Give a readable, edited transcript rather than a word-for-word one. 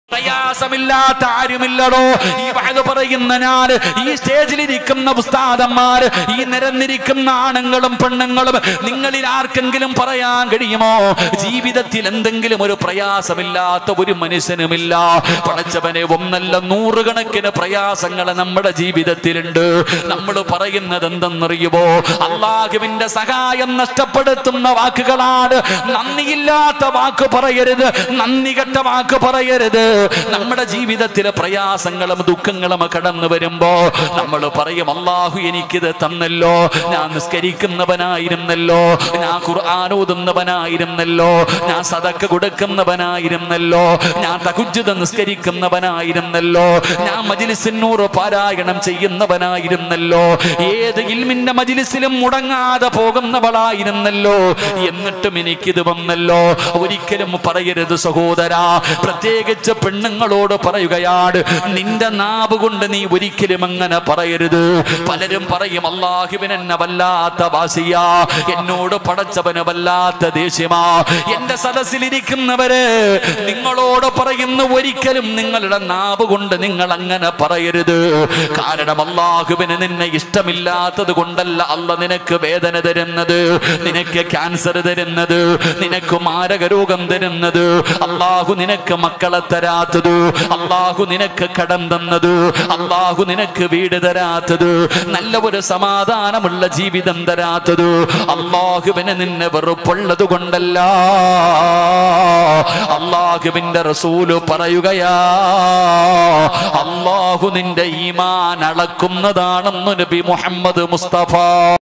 പ്രയാസമില്ലാത്ത ആരുമില്ലടോ. ഈ വഅദ് പറയുന്ന ഞാൻ, ഈ സ്റ്റേജിലിരിക്കുന്ന ഉസ്താദന്മാർ, ഈ നിരന്നിരിക്കുന്ന ആണുങ്ങളും പെണ്ണുങ്ങളും, നിങ്ങളിൽ ആർക്കെങ്കിലും പറയാൻ കഴിയുമോ ജീവിതത്തിൽ എന്തെങ്കിലും ഒരു പ്രയാസമില്ലാത്ത ഒരു മനുഷ്യനുമില്ല? പടച്ചവനെ, ഒന്നല്ല നൂറുകണക്കിന് പ്രയാസങ്ങൾ നമ്മുടെ ജീവിതത്തിലുണ്ട്. നമ്മൾ പറയുന്നത് എന്തെന്നറിയുമോ? അല്ലാഹുവിന്റെ സഹായം നഷ്ടപ്പെടുത്തുന്ന വാക്കുകളാണ്. നന്ദിയില്ലാത്ത വാക്ക് പറയരുത്, നന്ദി കെട്ട വാക്ക് പറയരുത്. നമ്മുടെ ജീവിതത്തിലെ പ്രയാസങ്ങളും ദുഃഖങ്ങളും കടന്നു വരുമ്പോ നമ്മൾ പറയും, അല്ലാഹു എനിക്കിത് തന്നല്ലോ, ഞാൻ നിസ്കരിക്കുന്നവനായിരുന്നല്ലോ, ഞാൻ ഖുർആൻ ഓതുന്നവനായിരുന്നല്ലോ, ഞാൻ സദഖ കൊടുക്കുന്നവനായിരുന്നല്ലോ, ഞാൻ തഹജ്ജുദ് നിസ്കരിക്കുന്നവനായിരുന്നല്ലോ, ഞാൻ മജ്ലിസിൻ നൂർ പാരായണം ചെയ്യുന്നവനായിരുന്നല്ലോ, ഏത് ഇൽമിന്റെ മജ്ലിസിലും മുടങ്ങാതെ പോകുന്നവളായിരുന്നല്ലോ, എന്നിട്ടും എനിക്കിത് വന്നല്ലോ. ഒരിക്കലും പറയരുത് സഹോദരാ. പ്രത്യേകിച്ച് പെണ്ണുങ്ങളോട് പറയുകയാണ്, നിന്റെ നാവ് കൊണ്ട് നീ ഒരിക്കലും അങ്ങനെ പറയരുത്. പലരും പറയും, അല്ലാഹുവിന് എന്നെ വല്ലാത്ത വാസിയാ, എന്നോട് പടച്ചവന് വല്ലാത്ത ദേഷ്യമാ. എന്റെ സദസ്സിലിരിക്കുന്നവര് നിങ്ങളോട് പറയുന്നു, ഒരിക്കലും നിങ്ങളുടെ നാവ് കൊണ്ട് നിങ്ങൾ അങ്ങനെ പറയരുത്. കാരണം അല്ലാഹുവിന് നിന്നെ ഇഷ്ടമില്ലാത്തത് കൊണ്ടല്ല അല്ല നിനക്ക് വേദന തരുന്നത്, നിനക്ക് ക്യാൻസർ തരുന്നത്, നിനക്ക് മാരക രോഗം തരുന്നത്, അല്ലാഹു നിനക്ക് മക്കളെ തരാത്തത്, അല്ലാഹു നിനക്ക് കടം തന്നത്, അല്ലാഹു നിനക്ക് വീട് തരാത്തത്, നല്ല ഒരു സമാധാനമുള്ള ജീവിതം തരാത്തത് അല്ലാഹുവിന് നിന്നെ വെറുപ്പുള്ളത് കൊണ്ടല്ല. അല്ലാഹുവിന്റെ റസൂല് പറയുകയാ, അല്ലാഹു നിന്റെ ഈമാൻ അളക്കുന്നതാണെന്ന് നബി മുഹമ്മദ് മുസ്തഫ.